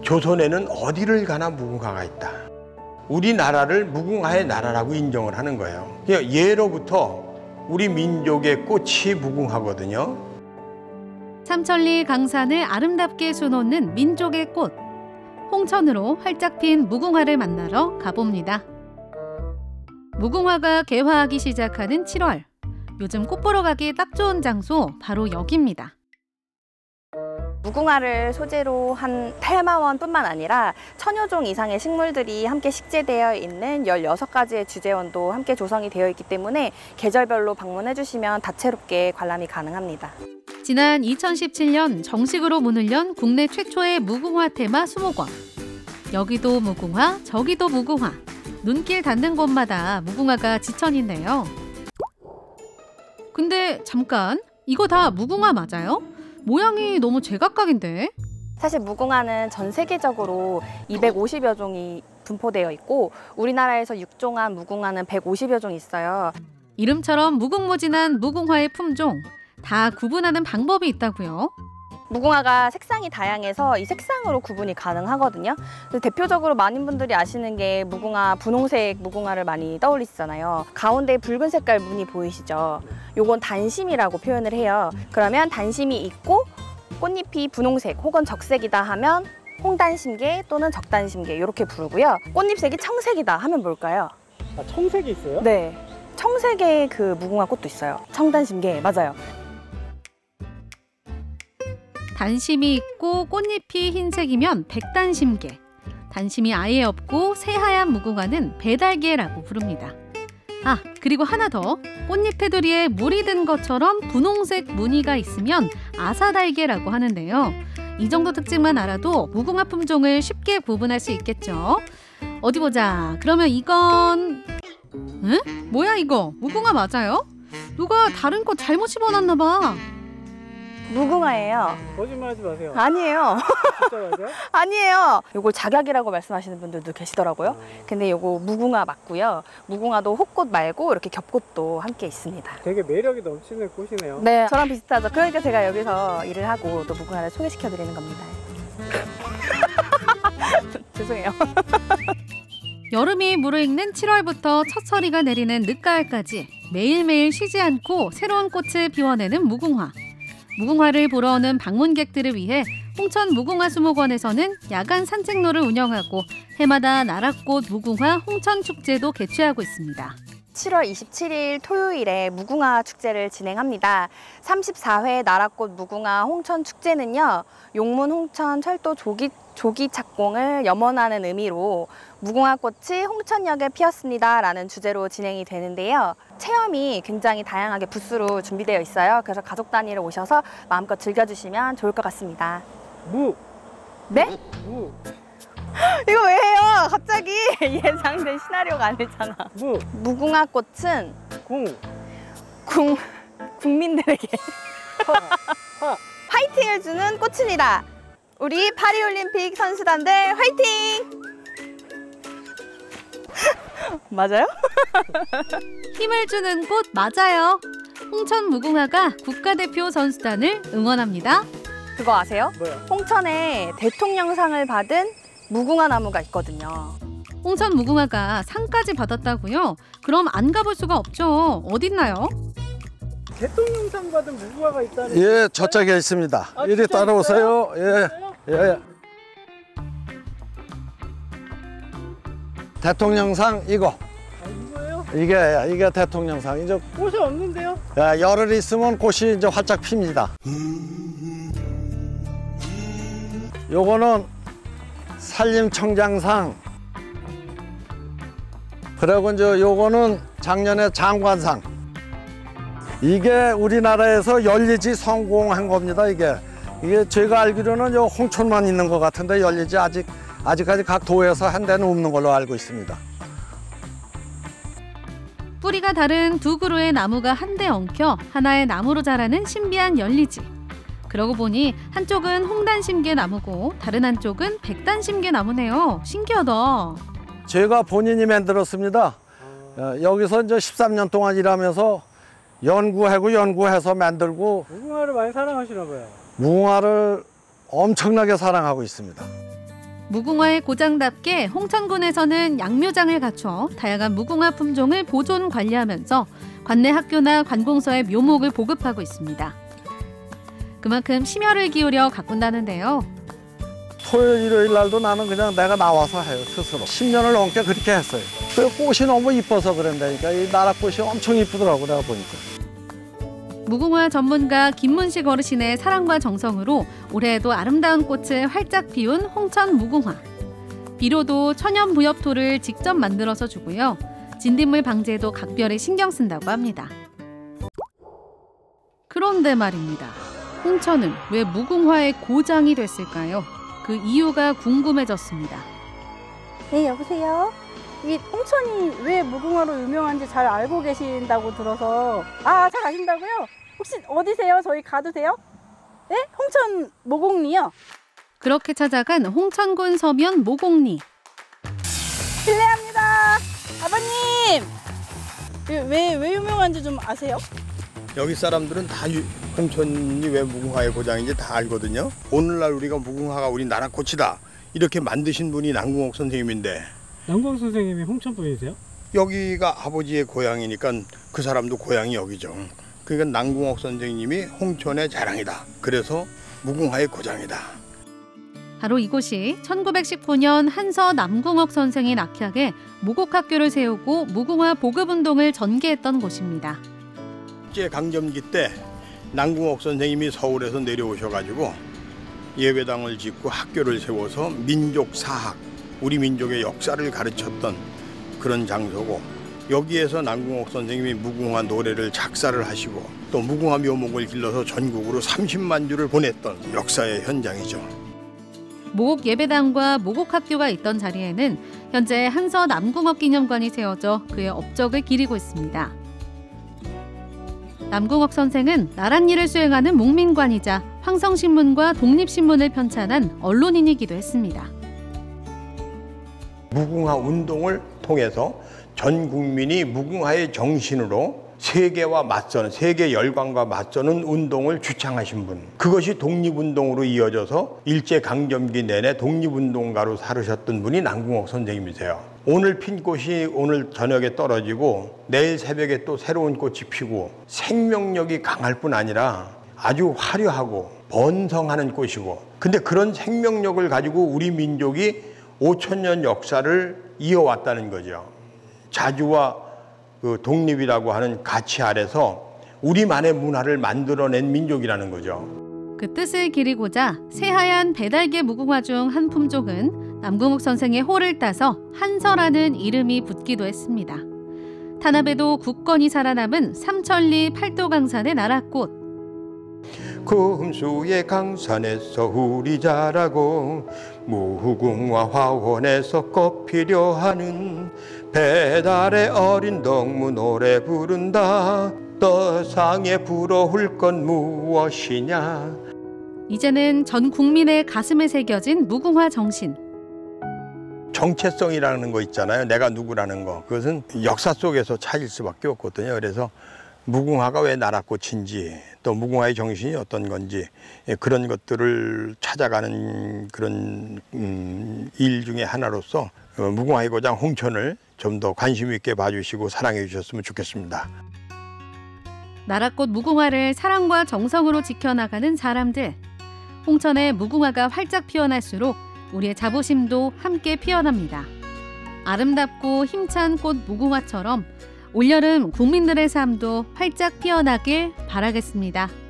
조선에는 어디를 가나 무궁화가 있다. 우리나라를 무궁화의 나라라고 인정을 하는 거예요. 예로부터 우리 민족의 꽃이 무궁화거든요. 삼천리 강산을 아름답게 수놓는 민족의 꽃. 홍천으로 활짝 핀 무궁화를 만나러 가봅니다. 무궁화가 개화하기 시작하는 7월. 요즘 꽃 보러 가기 딱 좋은 장소 바로 여기입니다. 무궁화를 소재로 한 테마원뿐만 아니라 1000여 종 이상의 식물들이 함께 식재되어 있는 16가지의 주제원도 함께 조성이 되어 있기 때문에 계절별로 방문해 주시면 다채롭게 관람이 가능합니다. 지난 2017년 정식으로 문을 연 국내 최초의 무궁화 테마 수목원. 여기도 무궁화, 저기도 무궁화. 눈길 닿는 곳마다 무궁화가 지천인데요. 근데 잠깐, 이거 다 무궁화 맞아요? 모양이 너무 제각각인데? 사실 무궁화는 전 세계적으로 250여 종이 분포되어 있고 우리나라에서 육종한 무궁화는 150여 종 있어요. 이름처럼 무궁무진한 무궁화의 품종. 다 구분하는 방법이 있다고요? 무궁화가 색상이 다양해서 이 색상으로 구분이 가능하거든요. 대표적으로 많은 분들이 아시는 게 무궁화, 분홍색 무궁화를 많이 떠올리시잖아요. 가운데 붉은 색깔 무늬 보이시죠? 요건 단심이라고 표현을 해요. 그러면 단심이 있고 꽃잎이 분홍색 혹은 적색이다 하면 홍단심계 또는 적단심계 이렇게 부르고요. 꽃잎색이 청색이다 하면 뭘까요? 아, 청색이 있어요? 네, 청색의 그 무궁화 꽃도 있어요. 청단심계, 맞아요. 단심이 있고 꽃잎이 흰색이면 백단심계. 단심이 아예 없고 새하얀 무궁화는 배달개라고 부릅니다. 아, 그리고 하나 더. 꽃잎 테두리에 물이 든 것처럼 분홍색 무늬가 있으면 아사달개라고 하는데요. 이 정도 특징만 알아도 무궁화 품종을 쉽게 구분할 수 있겠죠. 어디 보자. 그러면 이건... 응? 뭐야 이거? 무궁화 맞아요? 누가 다른 꽃 잘못 집어놨나 봐. 무궁화예요. 거짓말하지 마세요. 아니에요. 진짜 맞아요? 아니에요. 요걸 작약이라고 말씀하시는 분들도 계시더라고요. 근데 요거 무궁화 맞고요. 무궁화도 혹꽃 말고 이렇게 겹꽃도 함께 있습니다. 되게 매력이 넘치는 꽃이네요. 네, 저랑 비슷하죠. 그러니까 제가 여기서 일을 하고 또 무궁화를 소개시켜 드리는 겁니다. 죄송해요. 여름이 무르익는 7월부터 첫서리가 내리는 늦가을까지 매일매일 쉬지 않고 새로운 꽃을 피워내는 무궁화. 무궁화를 보러 오는 방문객들을 위해 홍천 무궁화수목원에서는 야간 산책로를 운영하고 해마다 나랏꽃 무궁화 홍천축제도 개최하고 있습니다. 7월 27일 토요일에 무궁화 축제를 진행합니다. 34회 나랏꽃 무궁화 홍천축제는요. 용문 홍천 철도 조기 착공을 염원하는 의미로 무궁화꽃이 홍천역에 피었습니다 라는 주제로 진행이 되는데요. 체험이 굉장히 다양하게 부스로 준비되어 있어요. 그래서 가족 단위로 오셔서 마음껏 즐겨주시면 좋을 것 같습니다. 무! 네? 무! 이거 왜 해요? 갑자기 예상된 시나리오가 아니잖아. 무! 무궁화꽃은 국민들에게 화이팅을 주는 꽃입니다. 우리 파리올림픽 선수단들 화이팅! 맞아요? 힘을 주는 꽃 맞아요. 홍천 무궁화가 국가대표 선수단을 응원합니다. 그거 아세요? 뭐요? 홍천에 대통령상을 받은 무궁화 나무가 있거든요. 홍천 무궁화가 상까지 받았다고요? 그럼 안 가볼 수가 없죠. 어딨나요? 대통령상 받은 무궁화가 있다는. 예, 저쪽에 있습니다. 아, 이리 따라오세요. 예, 예. 대통령상 이거. 아, 이거예요? 이게 대통령상. 이제 꽃이 없는데요? 야, 열흘 있으면 꽃이 이제 활짝 핍니다. 요거는 산림청장상. 그리고 이제 요거는 작년에 장관상. 이게 우리나라에서 열리지 성공한 겁니다. 이게 제가 알기로는 요 홍천만 있는 것 같은데 열리지 아직까지 각 도에서 한 대는 없는 걸로 알고 있습니다. 뿌리가 다른 두 그루의 나무가 한데 엉켜 하나의 나무로 자라는 신비한 열리지. 그러고 보니 한쪽은 홍단심계 나무고 다른 한쪽은 백단심계 나무네요. 신기하다. 제가 본인이 만들었습니다. 여기서 이제 13년 동안 일하면서 연구해서 만들고. 무궁화를 많이 사랑하시나 봐요. 무궁화를 엄청나게 사랑하고 있습니다. 무궁화의 고장답게 홍천군에서는 양묘장을 갖춰 다양한 무궁화 품종을 보존 관리하면서 관내 학교나 관공서에 묘목을 보급하고 있습니다. 그만큼 심혈을 기울여 가꾼다는데요. 토요일, 일요일 날도 나는 그냥 내가 나와서 해요, 스스로. 10년을 넘게 그렇게 했어요. 그 꽃이 너무 이뻐서 그런다니까. 이 나라꽃이 엄청 이쁘더라고, 내가 보니까. 무궁화 전문가 김문식 어르신의 사랑과 정성으로 올해에도 아름다운 꽃을 활짝 피운 홍천 무궁화. 비료도 천연 부엽토를 직접 만들어서 주고요. 진딧물 방제에도 각별히 신경 쓴다고 합니다. 그런데 말입니다. 홍천은 왜 무궁화의 고장이 됐을까요? 그 이유가 궁금해졌습니다. 네, 여보세요? 이 홍천이 왜 무궁화로 유명한지 잘 알고 계신다고 들어서. 아, 잘 아신다고요? 혹시 어디세요? 저희 가도 돼요? 네? 홍천 모곡리요? 그렇게 찾아간 홍천군 서면 모곡리. 실례합니다. 아버님! 왜 유명한지 좀 아세요? 여기 사람들은 다 홍천이 왜 무궁화의 고장인지 다 알거든요. 오늘날 우리가 무궁화가 우리 나라 꽃이다 이렇게 만드신 분이 남궁옥 선생님인데. 남궁옥 선생님이 홍천 분이세요? 여기가 아버지의 고향이니까 그 사람도 고향이 여기죠. 그러니까 남궁옥 선생님이 홍천의 자랑이다. 그래서 무궁화의 고장이다. 바로 이곳이 1919년 한서 남궁옥 선생이 낙향해 모곡학교를 세우고 무궁화 보급운동을 전개했던 곳입니다. 일제강점기 때 남궁옥 선생님이 서울에서 내려오셔가지고 예배당을 짓고 학교를 세워서 민족사학, 우리 민족의 역사를 가르쳤던 그런 장소고, 여기에서 남궁옥 선생님이 무궁화 노래를 작사를 하시고 또 무궁화 묘목을 길러서 전국으로 30만 주를 보냈던 역사의 현장이죠. 모곡 예배당과 모곡학교가 있던 자리에는 현재 한서 남궁옥 기념관이 세워져 그의 업적을 기리고 있습니다. 남궁옥 선생은 나랏 일을 수행하는 목민관이자 황성신문과 독립신문을 편찬한 언론인이기도 했습니다. 무궁화 운동을 통해서 전 국민이 무궁화의 정신으로 세계와 맞서는, 세계 열강과 맞서는 운동을 주창하신 분. 그것이 독립운동으로 이어져서 일제강점기 내내 독립운동가로 살으셨던 분이 남궁옥 선생님이세요. 오늘 핀 꽃이 오늘 저녁에 떨어지고 내일 새벽에 또 새로운 꽃이 피고 생명력이 강할 뿐 아니라 아주 화려하고 번성하는 꽃이고, 근데 그런 생명력을 가지고 우리 민족이 5,000년 역사를 이어왔다는 거죠. 자주와 그 독립이라고 하는 가치 아래서 우리만의 문화를 만들어낸 민족이라는 거죠. 그 뜻을 기리고자 새하얀 배달개 무궁화 중 한 품종은 남궁옥 선생의 호를 따서 한서라는 이름이 붙기도 했습니다. 탄압에도 굳건히 살아남은 삼천리 팔도강산의 나랏꽃. 금수의 강산에서 우리 자라고 무궁화 화원에서 꽃피려 하는 배달의 어린 덕무 노래 부른다. 떠상에 불어올 건 무엇이냐. 이제는 전 국민의 가슴에 새겨진 무궁화 정신. 정체성이라는 거 있잖아요. 내가 누구라는 거. 그것은 역사 속에서 찾을 수밖에 없거든요. 그래서 무궁화가 왜 나랏꽃인지, 또 무궁화의 정신이 어떤 건지, 그런 것들을 찾아가는 그런 일 중에 하나로서 무궁화의 고장 홍천을 좀 더 관심 있게 봐주시고 사랑해 주셨으면 좋겠습니다. 나랏꽃 무궁화를 사랑과 정성으로 지켜나가는 사람들. 홍천의 무궁화가 활짝 피어날수록 우리의 자부심도 함께 피어납니다. 아름답고 힘찬 꽃 무궁화처럼 올여름 국민들의 삶도 활짝 피어나길 바라겠습니다.